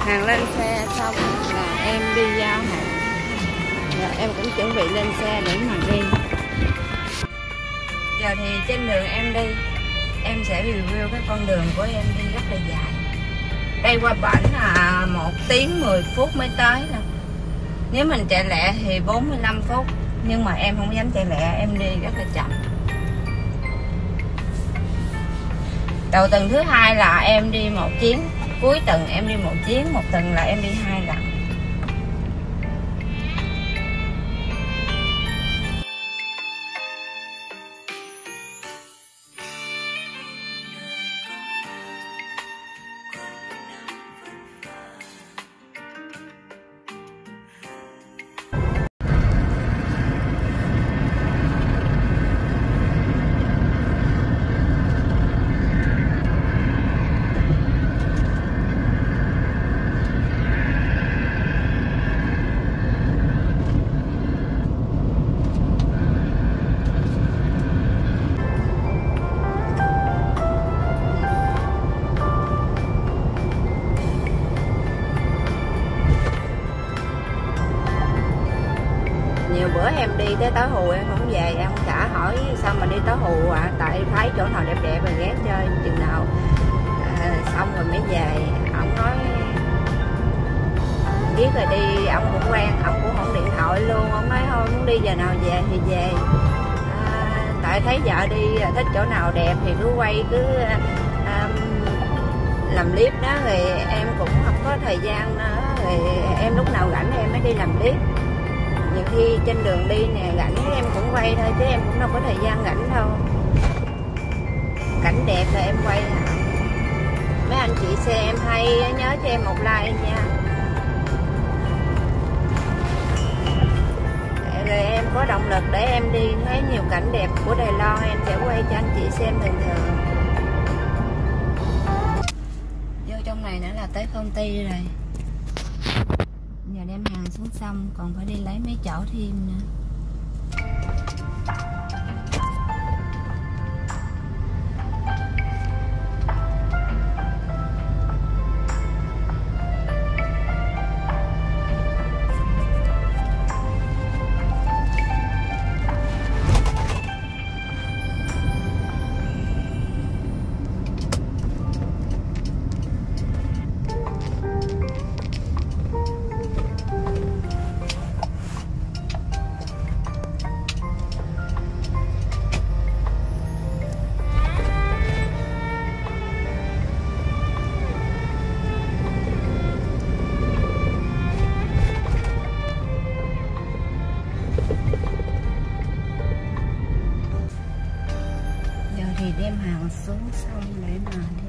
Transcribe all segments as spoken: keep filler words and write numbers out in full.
Hàng lên xe xong là em đi giao hàng. Giờ em cũng chuẩn bị lên xe để mà đi. Giờ thì trên đường em đi, em sẽ review cái con đường của em đi rất là dài. Đây qua bển là một tiếng mười phút mới tới nè. Nếu mình chạy lẹ thì bốn mươi lăm phút. Nhưng mà em không dám chạy lẹ, em đi rất là chậm. Đầu tuần thứ hai là em đi một chuyến, cuối tuần em đi một chuyến, một tuần là em đi hai lần. Nhiều bữa em đi tới Táo Hù em không về, em cả hỏi sao mà đi Táo Hù à, tại thấy chỗ nào đẹp đẹp rồi ghé chơi chừng nào à, xong rồi mới về. Ông nói biết rồi đi, ông cũng quen, ông cũng không điện thoại luôn. Ông nói thôi muốn đi giờ nào về thì về, à, tại thấy vợ đi thích chỗ nào đẹp thì cứ quay, cứ à, làm clip đó. Rồi em cũng không có thời gian nữa, rồi em lúc nào rảnh em mới đi làm clip. Nhiều khi trên đường đi nè rảnh em cũng quay thôi, chứ em cũng đâu có thời gian rảnh đâu. Cảnh đẹp là em quay hả? Mấy anh chị xe em hay nhớ cho em một like nha. Rồi em có động lực để em đi thấy nhiều cảnh đẹp của Đài Loan, em sẽ quay cho anh chị xem thường thường. Vô trong này nữa là tới công ty rồi. Giờ đem hàng xuống xong còn phải đi lấy mấy chậu thêm nữa. Thì đem hàng xuống xong để mà đi.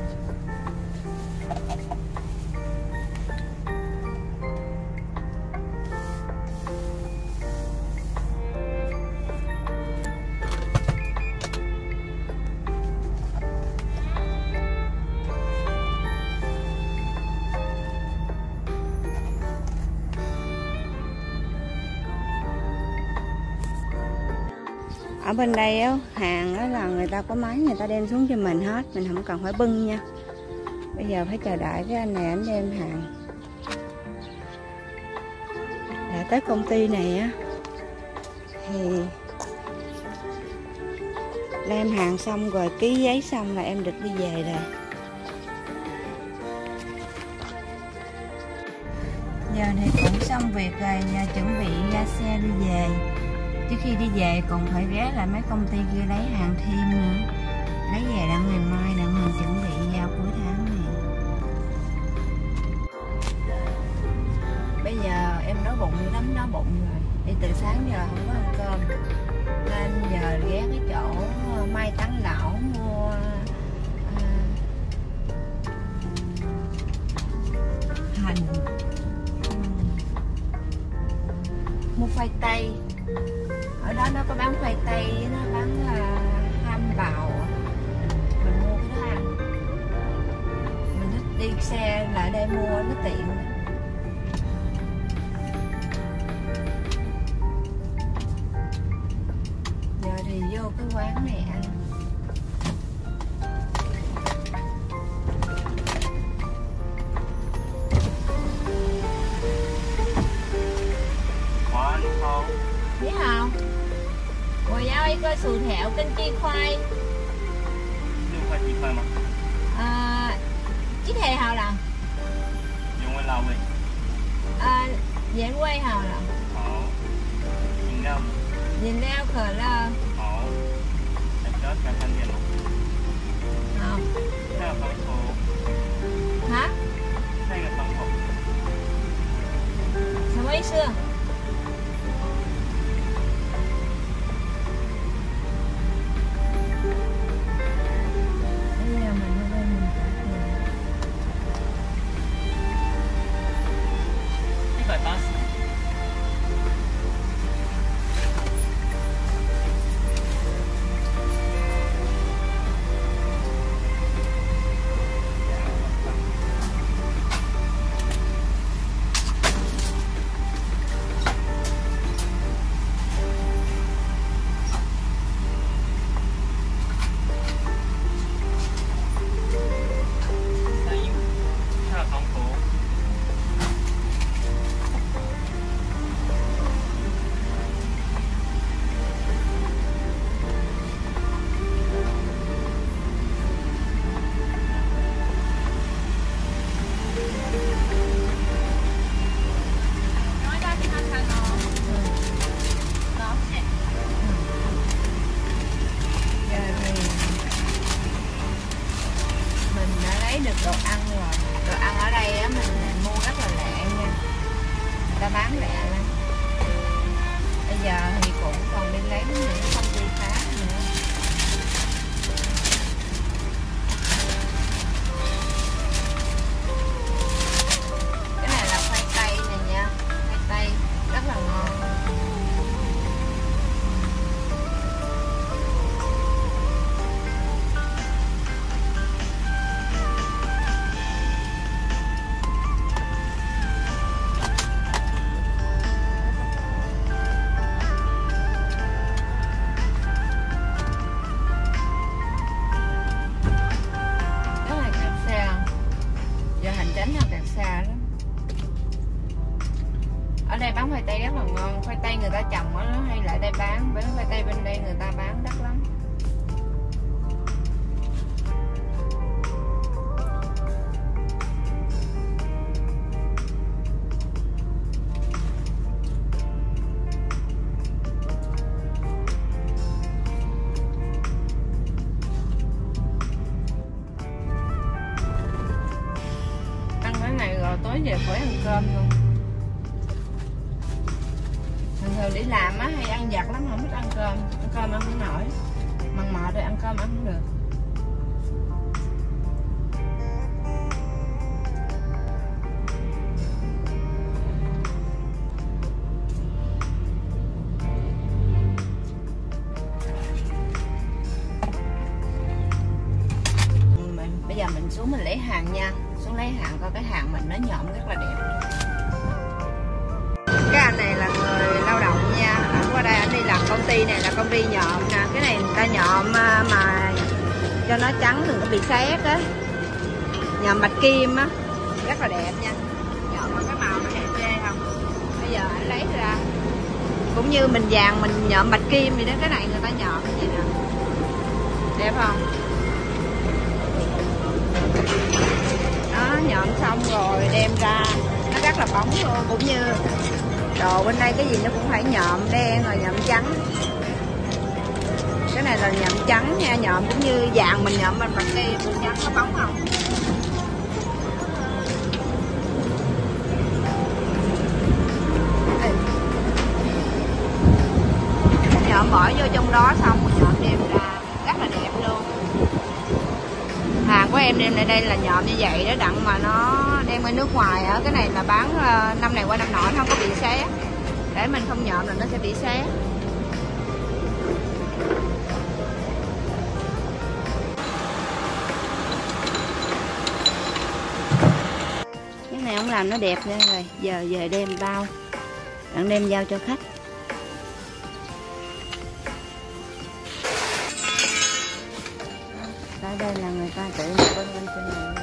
Ở bên đây á, hàng đó là người ta có máy người ta đem xuống cho mình hết, mình không cần phải bưng nha. Bây giờ phải chờ đợi cái anh này anh đem hàng. Đã tới công ty này á thì đem hàng xong rồi ký giấy xong là em được đi về rồi. Giờ thì cũng xong việc rồi, giờ chuẩn bị ra xe đi về. Trước khi đi về còn phải ghé lại mấy công ty kia lấy hàng thêm nữa. Lấy về đặng ngày mai đặng mình chuẩn bị giao cuối tháng này. Bây giờ em đói bụng lắm, đói bụng rồi. Đi từ sáng giờ không có ăn cơm, nên giờ ghé cái chỗ Mai Tán Lão mua à, hành, mua khoai tây. Ở đó nó có bán khoai tây, nó bán uh, ham bào. Mình mua cái đó ăn. Mình thích đi xe lại đây mua nó tiện. Giờ thì vô cái quán này ăn. 薯條跟雞塊。 六塊雞塊嗎？ 啊，雞腿好了。 原味辣味。 啊，原味好了。 好。飲料。 飲料可樂。 好。還需要加餐點嗎？ 好。 還有防口。 啊？ 再一個防口。 什麼意思？Đồ ăn rồi, đồ ăn ở đây á mình mua rất là lẹ nha, người ta bán lẹ lắm. Bây giờ thì cũng còn đi lấy những công ty khác nữa. Cái này là khoai tây này nha, khoai tây rất là ngon. Ở đây bán khoai tây rất là ngon, khoai tây người ta trồng ở đó hay lại đây bán, bán khoai tây bên đây người ta bán đắt lắm. Ăn cái này rồi tối về khỏi ăn cơm luôn. Thường thường đi làm á hay ăn vặt lắm, không thích ăn cơm, ăn cơm ăn không nổi, mặn mọ rồi ăn cơm ăn không được. Mình, bây giờ mình xuống mình lấy hàng nha, xuống lấy hàng coi cái hàng mình nó nhộm rất là đẹp. Cái anh này là người lao động nha, anh qua đây anh đi làm công ty này là công ty nhộm nè, cái này người ta nhộm mà cho nó trắng đừng có bị sét á, nhộm bạch kim á, rất là đẹp nha, nhộm mà cái màu nó đẹp ghê không. Bây giờ anh lấy ra cũng như mình vàng mình nhộm bạch kim vậy đó, cái này người ta nhộm vậy nè, đẹp không? Đó, nhộm xong rồi đem ra nó rất là bóng luôn, cũng như đồ bên đây cái gì nó cũng phải nhộm đen rồi nhộm trắng. Cái này là nhộm trắng nha, nhộm cũng như vàng mình nhộm bên mặt kia trắng nó bóng không. Nhộm bỏ vô trong đó xong rồi nhộm đem ra rất là đẹp luôn. Hàng của em đem lại đây là nhộm như vậy đó, đặng mà nó đem qua nước ngoài ở cái này là bán năm này qua năm nọ không có bị xé, để mình không nhộm là nó sẽ bị xé. Cái này ông làm nó đẹp nha rồi, giờ về đem bao, đặng đem giao cho khách. Ở đây là người ta tự mua bên bên trên này.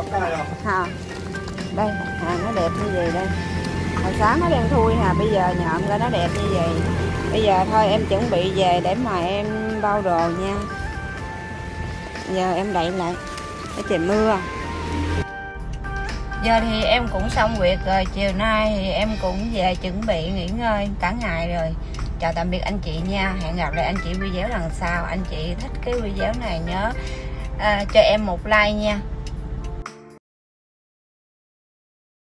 Ha. Đây, à, nó đẹp như vậy đây. Hồi sáng nó đen thui hà, bây giờ nhộm ra nó đẹp như vậy. Bây giờ thôi em chuẩn bị về để mà em bao đồ nha. Giờ em đậy lại để trời mưa. Giờ thì em cũng xong việc rồi, chiều nay thì em cũng về chuẩn bị nghỉ ngơi cả ngày rồi. Chào tạm biệt anh chị nha, hẹn gặp lại anh chị video lần sau. Anh chị thích cái video này nhớ à, cho em một like nha.